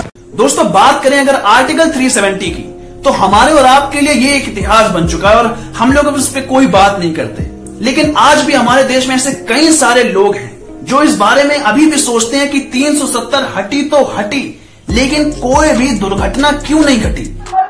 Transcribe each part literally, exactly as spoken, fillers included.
दोस्तों बात करें अगर आर्टिकल तीन सौ सत्तर की, तो हमारे और आपके लिए ये एक इतिहास बन चुका है और हम लोग अब इस पे कोई बात नहीं करते। लेकिन आज भी हमारे देश में ऐसे कई सारे लोग हैं जो इस बारे में अभी भी सोचते हैं कि तीन सौ सत्तर हटी तो हटी, लेकिन कोई भी दुर्घटना क्यों नहीं घटी।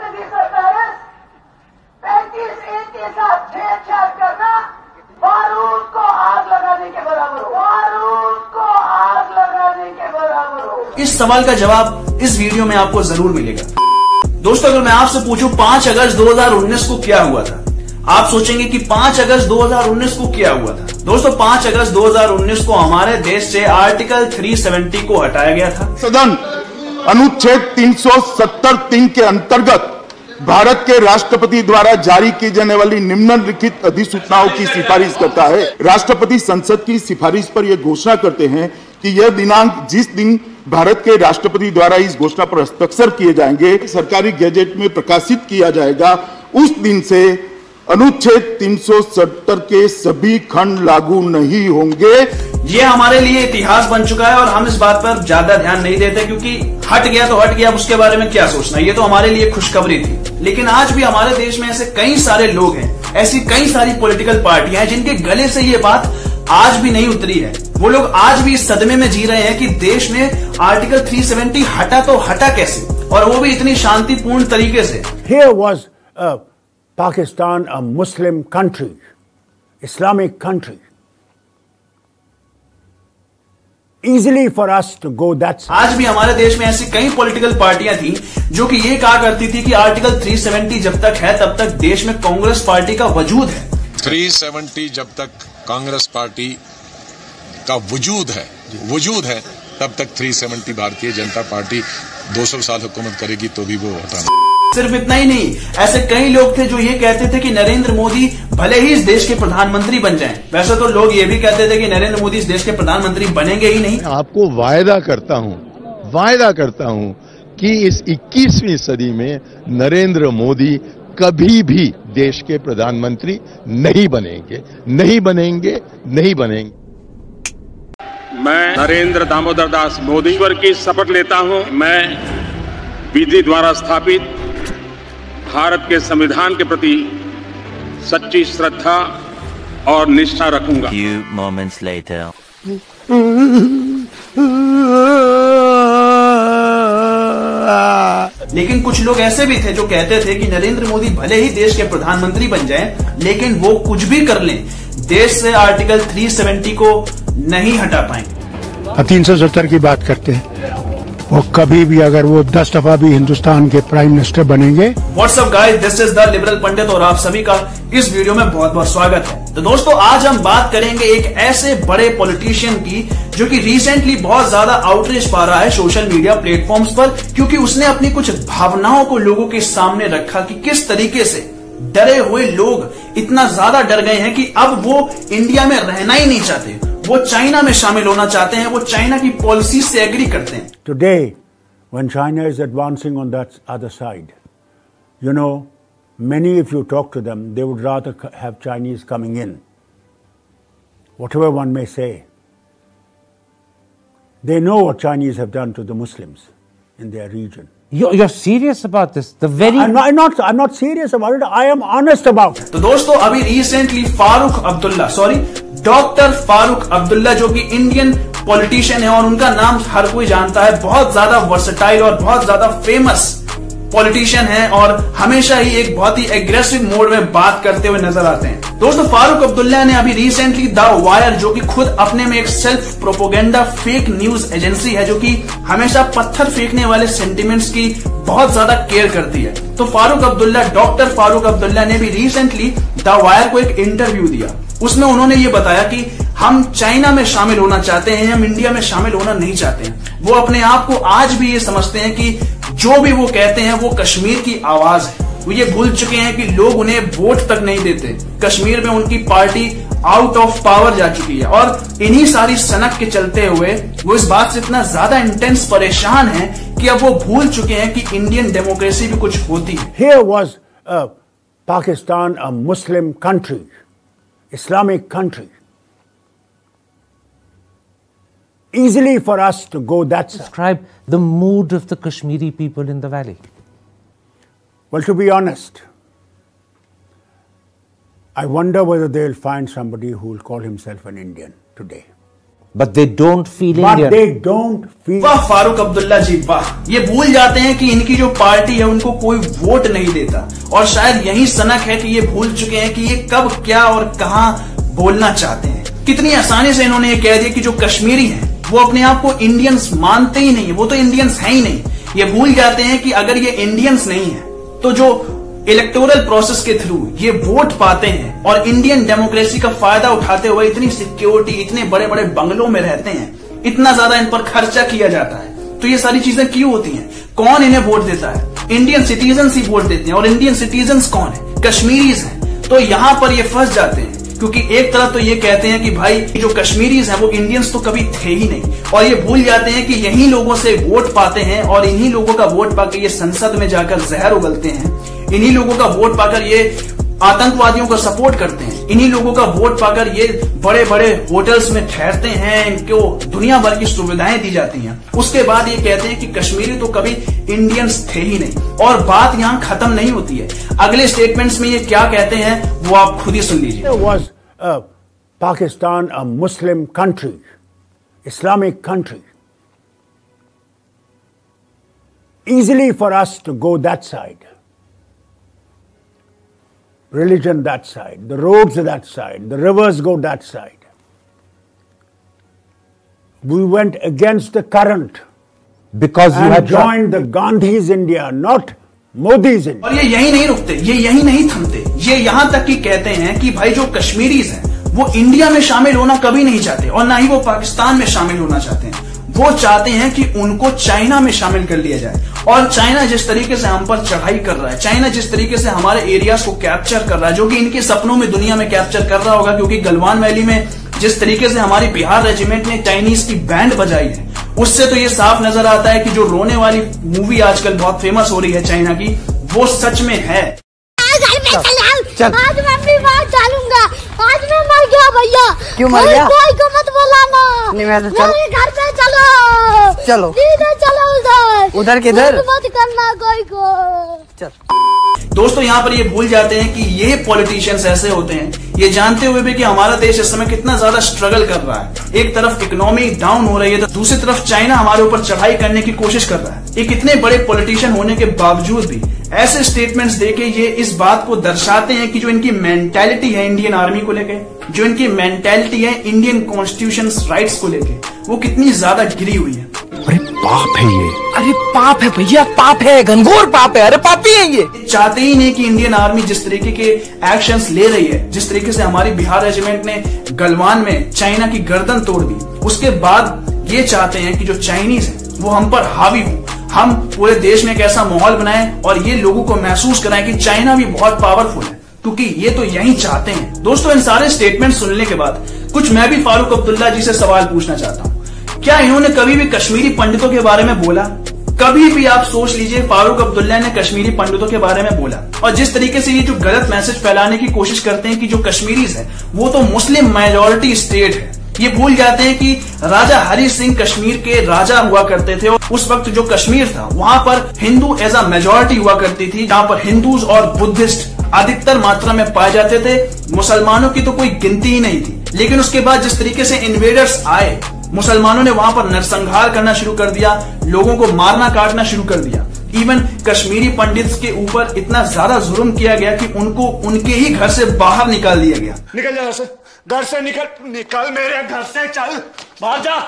बारूद को आग लगाने के बराबर हो, बारूद को आग लगाने के बराबर हो। इस सवाल का जवाब इस वीडियो में आपको जरूर मिलेगा। दोस्तों अगर मैं आपसे पूछूं पांच अगस्त दो हज़ार उन्नीस को क्या हुआ था, आप सोचेंगे कि पांच अगस्त दो हज़ार उन्नीस को क्या हुआ था। दोस्तों पांच अगस्त दो हज़ार उन्नीस को हमारे देश से आर्टिकल तीन सौ सत्तर को हटाया गया था। सदन अनुच्छेद तीन सौ सत्तर तीन के अंतर्गत भारत के राष्ट्रपति द्वारा जारी की जाने वाली निम्नलिखित अधिसूचनाओं की सिफारिश करता है। राष्ट्रपति संसद की सिफारिश पर यह घोषणा करते हैं कि यह दिनांक जिस दिन भारत के राष्ट्रपति द्वारा इस घोषणा पर हस्ताक्षर किए जाएंगे, सरकारी गैजेट में प्रकाशित किया जाएगा, उस दिन से अनुच्छेद तीन सौ सत्तर के सभी खंड लागू नहीं होंगे। ये हमारे लिए इतिहास बन चुका है और हम इस बात पर ज्यादा ध्यान नहीं देते क्योंकि हट गया तो हट गया, उसके बारे में क्या सोचना, ये तो हमारे लिए खुशखबरी थी। लेकिन आज भी हमारे देश में ऐसे कई सारे लोग हैं, ऐसी कई सारी पॉलिटिकल पार्टियां हैं जिनके गले से ये बात आज भी नहीं उतरी है। वो लोग आज भी इस सदमे में जी रहे हैं कि देश में आर्टिकल तीन सौ सत्तर हटा तो हटा कैसे, और वो भी इतनी शांतिपूर्ण तरीके से। Here was uh, Pakistan, a Muslim country, Islamic country. Easily for us to go that side. आज भी हमारे देश में ऐसी कई पॉलिटिकल पार्टियां थी जो कि ये कहा करती थी कि आर्टिकल तीन सौ सत्तर जब तक है तब तक देश में कांग्रेस पार्टी का वजूद है। तीन सौ सत्तर जब तक कांग्रेस पार्टी का वजूद है वजूद है तब तक तीन सौ सत्तर भारतीय जनता पार्टी दो सौ साल हुकूमत करेगी तो भी वो होता नहीं। सिर्फ इतना ही नहीं, ऐसे कई लोग थे जो ये कहते थे कि नरेंद्र मोदी भले ही इस देश के प्रधानमंत्री बन जाएं। वैसे तो लोग ये भी कहते थे कि नरेंद्र मोदी इस देश के प्रधानमंत्री बनेंगे ही नहीं। आपको वायदा करता हूं वायदा करता हूं कि इस इक्कीसवीं सदी में नरेंद्र मोदी कभी भी देश के प्रधानमंत्री नहीं बनेंगे नहीं बनेंगे नहीं बनेंगे। मैं नरेंद्र दामोदर दास मोदी ईश्वर की शपथ लेता हूं। मैं विधि द्वारा स्थापित भारत के संविधान के प्रति सच्ची श्रद्धा और निष्ठा रखूंगा। Few moments later. लेकिन कुछ लोग ऐसे भी थे जो कहते थे कि नरेंद्र मोदी भले ही देश के प्रधानमंत्री बन जाएं, लेकिन वो कुछ भी कर लें, देश से आर्टिकल तीन सौ सत्तर को नहीं हटा पाएंगे। तीन सौ सत्तर की बात करते हैं, वो कभी भी अगर वो दस दफा भी हिंदुस्तान के प्राइम मिनिस्टर बनेंगे। What's up guys, this is the liberal Pandit और आप सभी का इस वीडियो में बहुत बहुत स्वागत है। तो दोस्तों आज हम बात करेंगे एक ऐसे बड़े पॉलिटिशियन की जो कि रिसेंटली बहुत ज्यादा आउटरीच पा रहा है सोशल मीडिया प्लेटफॉर्म्स पर, क्योंकि उसने अपनी कुछ भावनाओं को लोगों के सामने रखा कि किस तरीके से डरे हुए लोग इतना ज्यादा डर गए हैं कि अब वो इंडिया में रहना ही नहीं चाहते, वो चाइना में शामिल होना चाहते हैं, वो चाइना की पॉलिसी से एग्री करते हैं। Today, when China is advancing on that other side, you know, many if you talk to them, they would rather have Chinese coming in. Whatever one may say, they know what Chinese have done to the Muslims in their region. You're, you're serious about this? The very I'm not, I'm not. I'm not serious about it. I am honest about it. तो दोस्तों अभी recently Farooq Abdullah, sorry doctor Farooq Abdullah, जो कि Indian politician है और उनका नाम हर कोई जानता है, बहुत ज्यादा वर्सेटाइल और बहुत ज्यादा फेमस पॉलिटिशियन है और हमेशा ही एक बहुत ही एग्रेसिव मोड में बात करते हुए नजर आते हैं। दोस्तों फारूक अब्दुल्ला ने अभी रिसेंटली द वायर, जो कि खुद अपने में एक self propaganda fake news agency है जो कि हमेशा पत्थर फेंकने वाले सेंटिमेंट्स की बहुत ज्यादा केयर करती है, तो फारूक अब्दुल्ला, डॉक्टर फारूक अब्दुल्ला ने भी रिसेंटली द वायर को एक इंटरव्यू दिया। उसमें उन्होंने ये बताया कि हम चाइना में शामिल होना चाहते हैं, हम इंडिया में शामिल होना नहीं चाहते हैं। वो अपने आप को आज भी ये समझते हैं कि जो भी वो कहते हैं वो कश्मीर की आवाज है। वो ये भूल चुके हैं कि लोग उन्हें वोट तक नहीं देते, कश्मीर में उनकी पार्टी आउट ऑफ पावर जा चुकी है और इन्हीं सारी सनक के चलते हुए वो इस बात से इतना ज्यादा इंटेंस परेशान है कि अब वो भूल चुके हैं कि इंडियन डेमोक्रेसी भी कुछ होती है। Here was uh, Pakistan, a Muslim country, Islamic country. easily for us to go that side. Describe the mood of the Kashmiri people in the valley. Well, to be honest, I wonder whether they'll find somebody who will call himself an Indian today. But they don't feel But Indian. they don't feel. वाह फारूक अब्दुल्ला जी वाह, ये भूल जाते हैं कि इनकी जो party है उनको कोई वोट नहीं देता, और शायद यही सनक है कि ये भूल चुके हैं कि ये कब क्या और कहां बोलना चाहते हैं। कितनी आसानी से इन्होंने ये कह दिया कि जो कश्मीरी हैं वो अपने आप को इंडियंस मानते ही नहीं, वो तो इंडियंस है ही नहीं। ये भूल जाते हैं कि अगर ये इंडियंस नहीं है तो जो इलेक्टोरल प्रोसेस के थ्रू ये वोट पाते हैं और इंडियन डेमोक्रेसी का फायदा उठाते हुए इतनी सिक्योरिटी, इतने बड़े बड़े बंगलों में रहते हैं, इतना ज्यादा इन पर खर्चा किया जाता है, तो ये सारी चीजें क्यों होती हैं? कौन इन्हें वोट देता है? इंडियन सिटीजन ही वोट देते हैं, और इंडियन सिटीजन कौन है? कश्मीरीज हैं। तो यहां पर ये फंस जाते हैं, क्योंकि एक तरफ तो ये कहते हैं कि भाई जो कश्मीरीज हैं वो इंडियंस तो कभी थे ही नहीं, और ये भूल जाते हैं कि यही लोगों से वोट पाते हैं, और इन्हीं लोगों का वोट पाकर ये संसद में जाकर जहर उगलते हैं, इन्हीं लोगों का वोट पाकर ये आतंकवादियों को सपोर्ट करते हैं, इन्हीं लोगों का वोट पाकर ये बड़े बड़े होटल्स में ठहरते हैं, इनको दुनिया भर की सुविधाएं दी जाती हैं। उसके बाद ये कहते हैं कि कश्मीरी तो कभी इंडियंस थे ही नहीं, और बात यहां खत्म नहीं होती है। अगले स्टेटमेंट्स में ये क्या कहते हैं वो आप खुद ही सुन लीजिए। Was uh, Pakistan a Muslim country, Islamic country? Easily for us to go that side. Religion that side, the roads that side, the rivers go that side. We went against the current Because you and had joined the Gandhi's India, not Modi's India. और ये यही नहीं रुकते, ये यही नहीं थमते, ये यहां तक कि कहते हैं कि भाई जो कश्मीरीज हैं वो इंडिया में शामिल होना कभी नहीं चाहते, और ना ही वो पाकिस्तान में शामिल होना चाहते हैं। वो चाहते हैं कि उनको चाइना में शामिल कर लिया जाए, और चाइना जिस तरीके से हम पर चढ़ाई कर रहा है, चाइना जिस तरीके से हमारे एरियाज को कैप्चर कर रहा है, जो कि इनके सपनों में दुनिया में कैप्चर कर रहा होगा, क्योंकि गलवान वैली में जिस तरीके से हमारी बिहार रेजिमेंट ने चाइनीज की बैंड बजाई है, उससे तो ये साफ नजर आता है कि जो रोने वाली मूवी आजकल बहुत फेमस हो रही है चाइना की, वो सच में है। चल। आज मैं अपनी बात डालूंगा, आज मैं मर गया भैया। क्यों मर गया? कोई को मत बुलाना। नहीं मैं तो चल। घर पे चलो। चलो। सीधे चलो उधर। उधर किधर? मत करना कोई को। चल। दोस्तों यहाँ पर ये भूल जाते हैं कि ये पॉलिटिशियंस ऐसे होते हैं, ये जानते हुए भी कि हमारा देश इस समय कितना ज्यादा स्ट्रगल कर रहा है, एक तरफ इकोनॉमी डाउन हो रही है तो दूसरी तरफ चाइना हमारे ऊपर चढ़ाई करने की कोशिश कर रहा है। एक इतने बड़े पॉलिटिशियन होने के बावजूद भी ऐसे स्टेटमेंट्स देके ये इस बात को दर्शाते हैं कि जो इनकी मेंटालिटी है इंडियन आर्मी को लेके, जो इनकी मेंटालिटी है इंडियन कॉन्स्टिट्यूशन राइट्स को लेके, वो कितनी ज्यादा गिरी हुई है। अरे पाप है ये, अरे पाप है भैया, पाप है, घनघोर पाप है, अरे पापी है ये। चाहते ही नहीं कि इंडियन आर्मी जिस तरीके के एक्शंस ले रही है, जिस तरीके से हमारी बिहार रेजिमेंट ने गलवान में चाइना की गर्दन तोड़ दी, उसके बाद ये चाहते हैं कि जो चाइनीज है वो हम पर हावी हो, हम पूरे देश में एक ऐसा माहौल बनाएं और ये लोगों को महसूस कराएं कि चाइना भी बहुत पावरफुल है, क्योंकि ये तो यही चाहते हैं। दोस्तों इन सारे स्टेटमेंट सुनने के बाद कुछ मैं भी फारूक अब्दुल्ला जी से सवाल पूछना चाहता हूँ, क्या इन्होंने कभी भी कश्मीरी पंडितों के बारे में बोला? कभी भी आप सोच लीजिए फारूक अब्दुल्ला ने कश्मीरी पंडितों के बारे में बोला? और जिस तरीके से ये जो गलत मैसेज फैलाने की कोशिश करते हैं कि जो कश्मीरीज है वो तो मुस्लिम माइनॉरिटी स्टेट है, ये भूल जाते हैं कि राजा हरि सिंह कश्मीर के राजा हुआ करते थे, और उस वक्त जो कश्मीर था वहां पर हिंदू एज अ मेजोरिटी हुआ करती थी, जहां पर हिंदूज और बुद्धिस्ट अधिकतर मात्रा में पाए जाते थे, मुसलमानों की तो कोई गिनती ही नहीं थी। लेकिन उसके बाद जिस तरीके से इन्वेडर्स आए, मुसलमानों ने वहां पर नरसंहार करना शुरू कर दिया, लोगों को मारना काटना शुरू कर दिया। इवन कश्मीरी पंडित्स के ऊपर इतना ज्यादा जुल्म किया गया कि उनको उनके ही घर से बाहर निकाल दिया गया। निकल जा से, घर से निकल, निकल मेरे घर से, चल बाहर जा।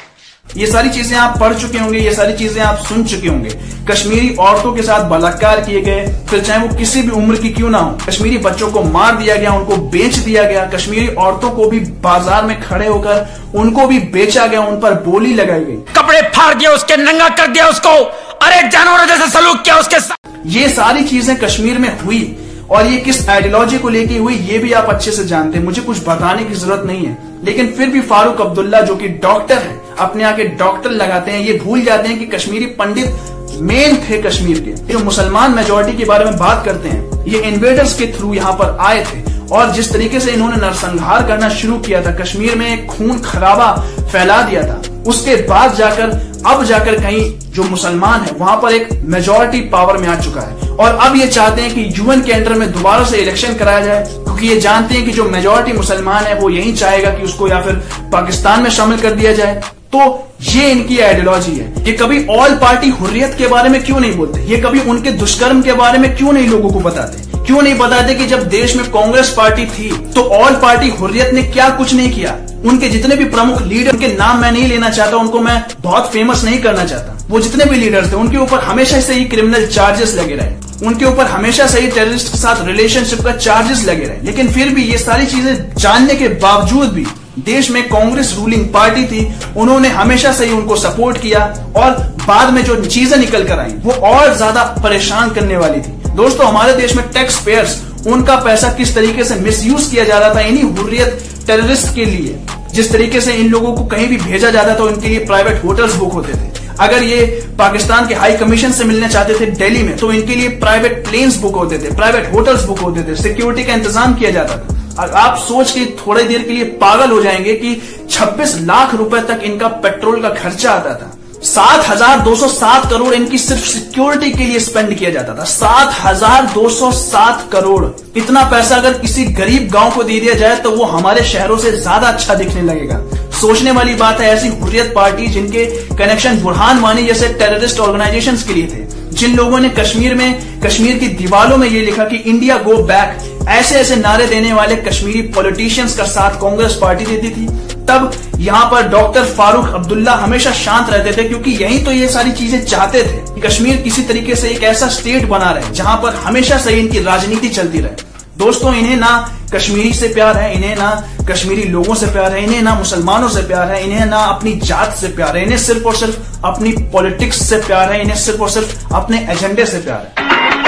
ये सारी चीजें आप पढ़ चुके होंगे, ये सारी चीजें आप सुन चुके होंगे। कश्मीरी औरतों के साथ बलात्कार किए गए, फिर चाहे वो किसी भी उम्र की क्यों ना हो। कश्मीरी बच्चों को मार दिया गया, उनको बेच दिया गया। कश्मीरी औरतों को भी बाजार में खड़े होकर उनको भी बेचा गया, उन पर बोली लगाई गई, कपड़े फाड़ दिया उसके, नंगा कर दिया उसको, अरे जानवरों जैसे सलूक किया उसके साथ। ये सारी चीजें कश्मीर में हुई, और ये किस आइडियोलॉजी को लेके हुई ये भी आप अच्छे से जानते हैं, मुझे कुछ बताने की जरूरत नहीं है। लेकिन फिर भी फारूक अब्दुल्ला जो कि डॉक्टर है, अपने आके डॉक्टर लगाते हैं, ये भूल जाते हैं कि कश्मीरी पंडित मेन थे कश्मीर के। जो मुसलमान मेजोरिटी के बारे में बात करते हैं, ये इन्वेडर्स के थ्रू यहाँ पर आए थे और जिस तरीके से इन्होंने नरसंहार करना शुरू किया था, कश्मीर में खून खराबा फैला दिया था, उसके बाद जाकर अब जाकर कहीं जो मुसलमान है वहां पर एक मेजॉरिटी पावर में आ चुका है और अब ये चाहते हैं कि यूएन के अंडर में दोबारा से इलेक्शन कराया जाए, क्योंकि ये जानते हैं कि जो मेजॉरिटी मुसलमान है वो यही चाहेगा कि उसको या फिर पाकिस्तान में शामिल कर दिया जाए। तो ये इनकी आइडियोलॉजी है। ये कभी ऑल पार्टी हुर्रियत के बारे में क्यों नहीं बोलते, ये कभी उनके दुष्कर्म के बारे में क्यों नहीं लोगों को बताते, क्यों नहीं बताते कि जब देश में कांग्रेस पार्टी थी तो ऑल पार्टी हुर्रियत ने क्या कुछ नहीं किया। उनके जितने भी प्रमुख लीडर, उनके नाम मैं नहीं लेना चाहता, उनको मैं बहुत फेमस नहीं करना चाहता, वो जितने भी लीडर्स थे उनके ऊपर हमेशा से ही क्रिमिनल चार्जेस लगे रहे, उनके ऊपर हमेशा से ही टेररिस्ट के साथ रिलेशनशिप का चार्जेस लगे रहे। लेकिन फिर भी ये सारी चीजें जानने के बावजूद भी देश में कांग्रेस रूलिंग पार्टी थी, उन्होंने हमेशा से ही उनको सपोर्ट किया और बाद में जो चीजें निकल कर आई वो और ज्यादा परेशान करने वाली थी। दोस्तों, हमारे देश में टैक्स पेयर्स, उनका पैसा किस तरीके से मिसयूज किया जा रहा था इन्हीं हुर्रियत टेररिस्ट के लिए। जिस तरीके से इन लोगों को कहीं भी भेजा जाता था उनके लिए प्राइवेट होटल्स बुक होते थे। अगर ये पाकिस्तान के हाई कमीशन से मिलने चाहते थे दिल्ली में तो इनके लिए प्राइवेट प्लेन्स बुक होते थे, प्राइवेट होटल्स बुक होते थे, सिक्योरिटी का इंतजाम किया जाता था। आप सोच के थोड़ी देर के लिए पागल हो जाएंगे कि छब्बीस लाख रुपए तक इनका पेट्रोल का खर्चा आता था। सात हजार दो सौ सात करोड़ इनकी सिर्फ सिक्योरिटी के लिए स्पेंड किया जाता था। सात हजार दो सौ सात करोड़, इतना पैसा अगर किसी गरीब गांव को दे दिया जाए तो वो हमारे शहरों से ज्यादा अच्छा दिखने लगेगा। सोचने वाली बात है, ऐसी हुर्रियत पार्टी जिनके कनेक्शन बुरहान वानी जैसे टेररिस्ट ऑर्गेनाइजेशंस के लिए थे, जिन लोगों ने कश्मीर में, कश्मीर की दीवारों में ये लिखा कि इंडिया गो बैक, ऐसे ऐसे नारे देने वाले कश्मीरी पॉलिटिशियंस का साथ कांग्रेस पार्टी देती थी। तब यहां पर डॉक्टर फारूक अब्दुल्ला हमेशा शांत रहते थे, क्योंकि यही तो ये सारी चीजें चाहते थे कि कश्मीर किसी तरीके से एक ऐसा स्टेट बना रहे जहां पर हमेशा से इनकी राजनीति चलती रहे। दोस्तों, इन्हें ना कश्मीरी से प्यार है, इन्हें ना कश्मीरी लोगों से प्यार है, इन्हें ना मुसलमानों से प्यार है, इन्हें ना अपनी जात से प्यार है, इन्हें सिर्फ और सिर्फ अपनी पॉलिटिक्स से प्यार है, इन्हें सिर्फ और सिर्फ अपने एजेंडे से प्यार है।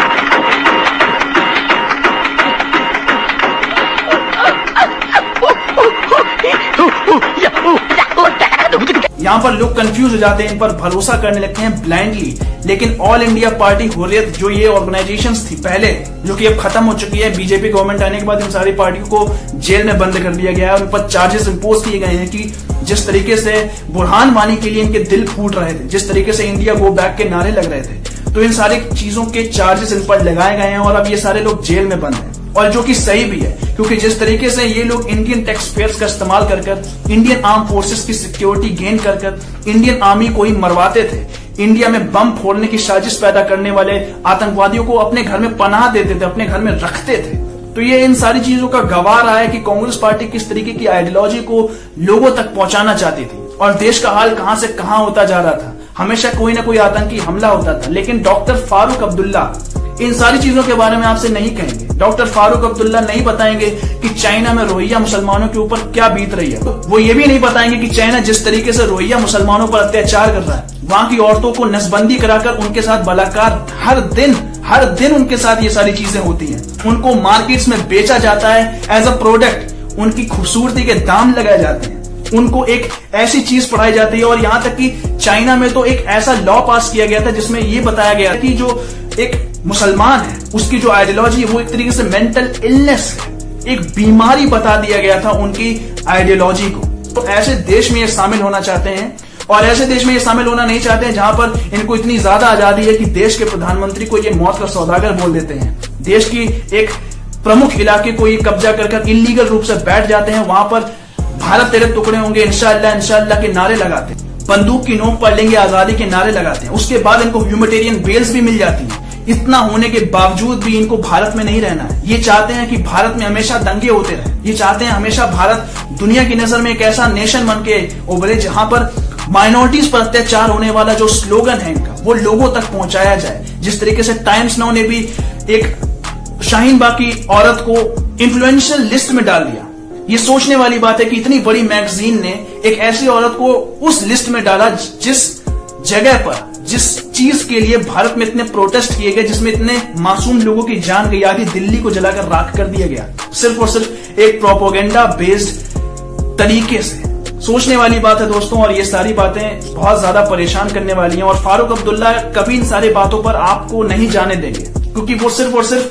यहां पर लोग कंफ्यूज हो जाते हैं, इन पर भरोसा करने लगते हैं ब्लाइंडली। लेकिन ऑल इंडिया पार्टी हुर्रियत जो ये ऑर्गेनाइजेशंस थी पहले, जो कि अब खत्म हो चुकी है, बीजेपी गवर्नमेंट आने के बाद इन सारी पार्टियों को जेल में बंद कर दिया गया है और उन पर चार्जेस इंपोज किए गए हैं कि जिस तरीके से बुरहान वानी के लिए इनके दिल फूट रहे थे, जिस तरीके से इंडिया गो बैक के नारे लग रहे थे, तो इन सारी चीजों के चार्जेस इन पर लगाए गए हैं और अब ये सारे लोग जेल में बंद हैं। और जो कि सही भी है, क्योंकि जिस तरीके से ये लोग इंडियन टैक्स पेयर्स का इस्तेमाल कर कर इंडियन आर्म फोर्सेस की सिक्योरिटी गेन कर कर इंडियन आर्मी को ही मरवाते थे, इंडिया में बम फोड़ने की साजिश पैदा करने वाले आतंकवादियों को अपने घर में पनाह देते थे, अपने घर में रखते थे, तो ये इन सारी चीजों का गवाह रहा है कि कांग्रेस पार्टी किस तरीके की आइडियोलॉजी को लोगों तक पहुंचाना चाहती थी और देश का हाल कहां से कहां होता जा रहा था। हमेशा कोई ना कोई आतंकी हमला होता था। लेकिन डॉक्टर फारूक अब्दुल्ला इन सारी चीजों के बारे में आपसे नहीं कहेंगे। डॉक्टर फारूक अब्दुल्ला नहीं बताएंगे कि चाइना में रोहिंग्या मुसलमानों के ऊपर क्या बीत रही है। वो ये भी नहीं बताएंगे कि चाइना जिस तरीके से रोहिंग्या मुसलमानों पर अत्याचार कर रहा है, वहां की औरतों को नसबंदी कराकर उनके साथ बलात्कार, हर दिन हर दिन उनके साथ ये सारी चीजें होती हैं। उनको मार्केट्स में बेचा जाता है एज अ प्रोडक्ट, उनकी खूबसूरती के दाम लगाए जाते हैं, उनको एक ऐसी चीज पढ़ाई जाती है। और यहां तक कि चाइना में तो एक ऐसा लॉ पास किया गया था जिसमें ये बताया गया कि जो एक मुसलमान है उसकी जो आइडियोलॉजी है वो एक तरीके से मेंटल इलनेस है, एक बीमारी बता दिया गया था उनकी आइडियोलॉजी को। तो ऐसे देश में ये शामिल होना चाहते हैं और ऐसे देश में ये शामिल होना नहीं चाहते हैं जहां पर इनको इतनी ज्यादा आजादी है कि देश के प्रधानमंत्री को ये मौत का सौदागर बोल देते हैं, देश की एक प्रमुख इलाके को ये कब्जा कर कर इलीगल रूप से बैठ जाते हैं, वहां पर भारत तेरे टुकड़े होंगे इंशाअल्लाह इंशाअल्लाह के नारे लगाते हैं, बंदूक की नोक पर लेंगे आजादी के नारे लगाते हैं। उसके बाद इनको ह्यूमैनिटेरियन बेल्स भी मिल जाती हैं। इतना होने के बावजूद भी इनको भारत में नहीं रहना है। ये चाहते हैं कि भारत में हमेशा दंगे होते रहे, ये चाहते हैं हमेशा भारत दुनिया की नजर में एक ऐसा नेशन बन के उभरे जहां पर माइनॉरिटीज पर अत्याचार होने वाला जो स्लोगन है इनका वो लोगों तक पहुंचाया जाए। जिस तरीके से टाइम्स नाउ ने भी एक शाहीन बाग की औरत को इन्फ्लुएंशियल लिस्ट में डाल दिया। ये सोचने वाली बात है कि इतनी बड़ी मैगजीन ने एक ऐसी औरत को उस लिस्ट में डाला जिस जगह पर, जिस चीज के लिए भारत में इतने प्रोटेस्ट किए गए, जिसमें इतने मासूम लोगों की जान गई, आधी दिल्ली को जलाकर राख कर दिया गया, सिर्फ और सिर्फ एक प्रोपोगेंडा बेस्ड तरीके से। सोचने वाली बात है दोस्तों, और ये सारी बातें बहुत ज्यादा परेशान करने वाली हैं और फारूक अब्दुल्ला कभी इन सारी बातों पर आपको नहीं जाने देंगे, क्योंकि वो सिर्फ और सिर्फ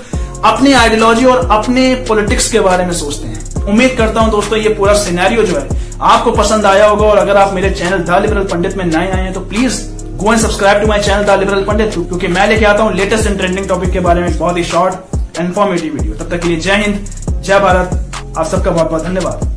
अपनी आइडियोलॉजी और अपने पॉलिटिक्स के बारे में सोचते हैं। उम्मीद करता हूं दोस्तों ये पूरा सिनेरियो जो है आपको पसंद आया होगा, और अगर आप मेरे चैनल द लिबरल पंडित में नए आए हैं तो please go and subscribe to my channel the liberal Pandit, क्योंकि मैं लेके आता हूं लेटेस्ट एंड ट्रेंडिंग टॉपिक के बारे में बहुत ही शॉर्ट इन्फॉर्मेटिव वीडियो। तब तक के लिए जय हिंद, जय भारत, आप सबका बहुत बहुत धन्यवाद।